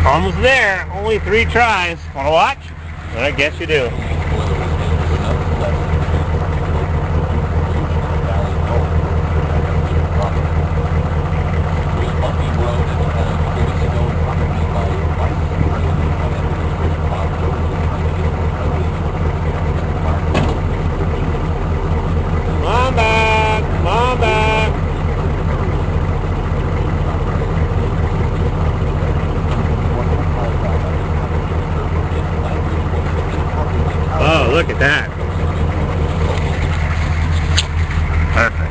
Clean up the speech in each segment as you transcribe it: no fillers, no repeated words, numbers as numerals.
Almost there. Only 3 tries. Want to watch? I guess you do. Oh, look at that. Perfect.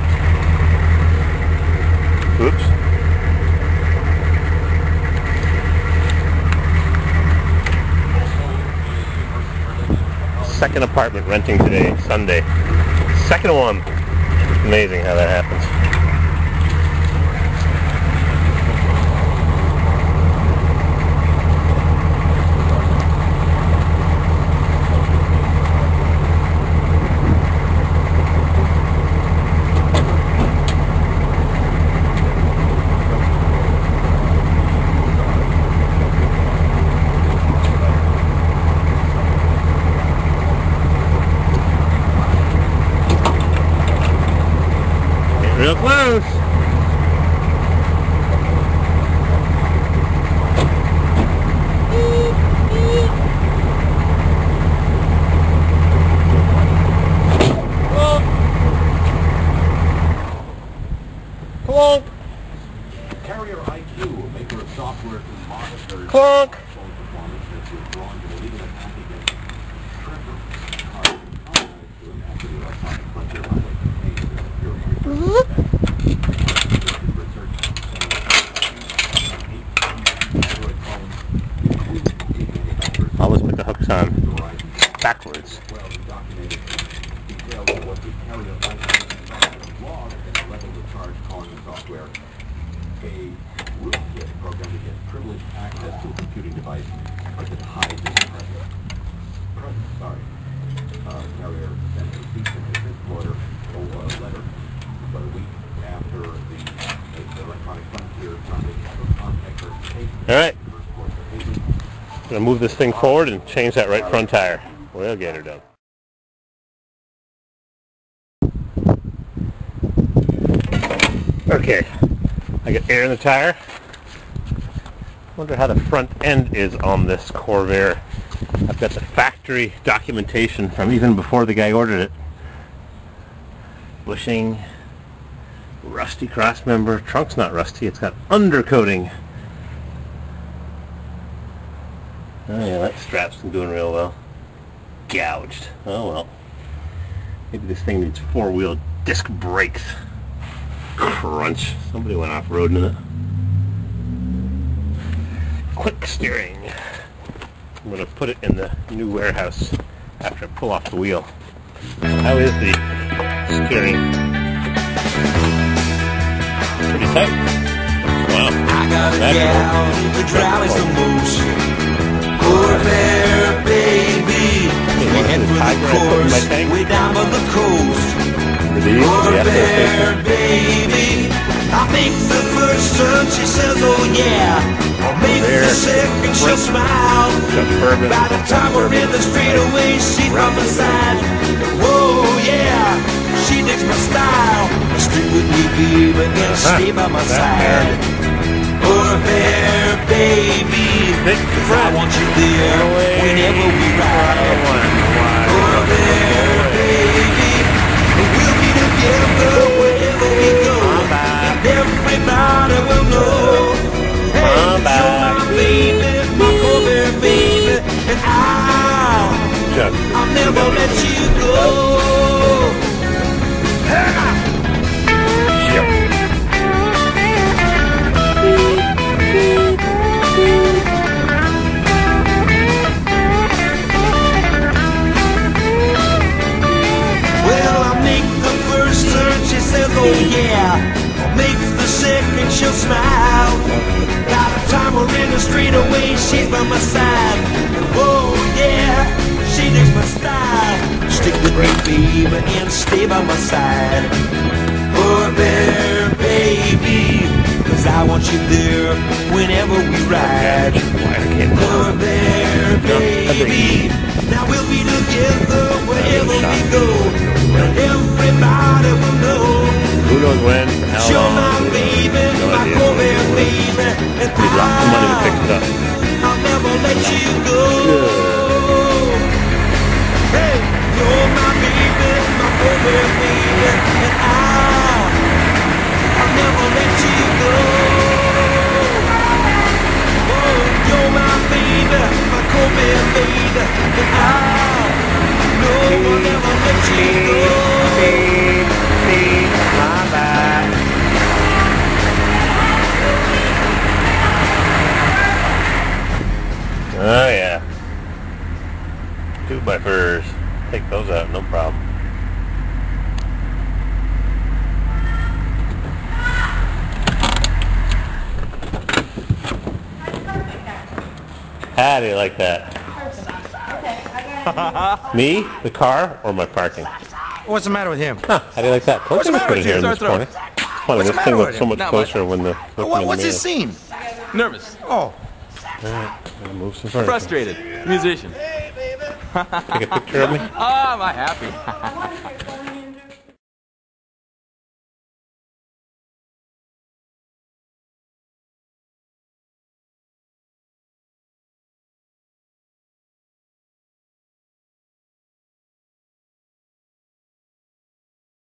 Oops. Second apartment renting today, Sunday. Second one. Amazing how that happens. Real close. Clunk. Carrier IQ, maker of software to monitor Clunk. performance that's withdrawn to the legal attack Always put the hooks on backwards. A rootkit program to get privileged access to a computing device but that hides its presence. Carrier sent a cease and desist order or a letter about a week after the electronic frontier case. Alright. I'm going to move this thing forward and change that right front tire. We'll get her done. Okay. I got air in the tire. Wonder how the front end is on this Corvair. I've got the factory documentation from even before the guy ordered it. Bushing, rusty cross member. Trunk's not rusty, it's got undercoating. Oh yeah, that strap's been doing real well. Gouged. Oh well. Maybe this thing needs 4-wheel disc brakes. Crunch. Somebody went off-roading in it. Quick steering. I'm going to put it in the new warehouse after I pull off the wheel. How is the steering? Pretty tight. Wow. I got a gal who drives the moose. Corvair, baby. We head for the course, way down by the coast. Corvair, baby. I make the first turn, she says, oh yeah. I'll make the second, she'll smile. By the time we're in the straightaway, she's from the side. Whoa, yeah, she digs my style. Stick with me, baby, and stay by my side. Corvair, baby, 'cause I want you there whenever we ride. Corvair, baby, we'll be together wherever we go. And everybody will know. Hey, you're my baby, my Corvair baby, and I'll never let you go. Oh yeah, makes the second she'll smile. By the time we're in the street away, she's by my side. Oh yeah, she digs my style. Stick with me, baby, and stay by my side. Corvair, baby, 'cause I want you there whenever we ride. Over there, baby. Now we'll be together wherever we go. And everybody will know. Who knows when, for how You're long? my baby, No my idea. Kobe baby. And Need lots of money to fix it up. I'll never let you go. Hey, you're my baby, my Kobe baby. And I'll never let you go. Oh, you're my baby, my Kobe baby. And I'll never let you go. Oh yeah. 2x4s. Take those out, no problem. How do you like that? Me? The car? Or my parking? What's the matter with him? Huh, how do you like that? Told What's you the to matter put it with here you? in this Throw it. corner. Funny, What's this the thing matter looks with so him? much Not closer when the What's this scene? Nervous. Oh, Move some furniture. Frustrated. Musician. Take a picture of me? Oh, am I happy?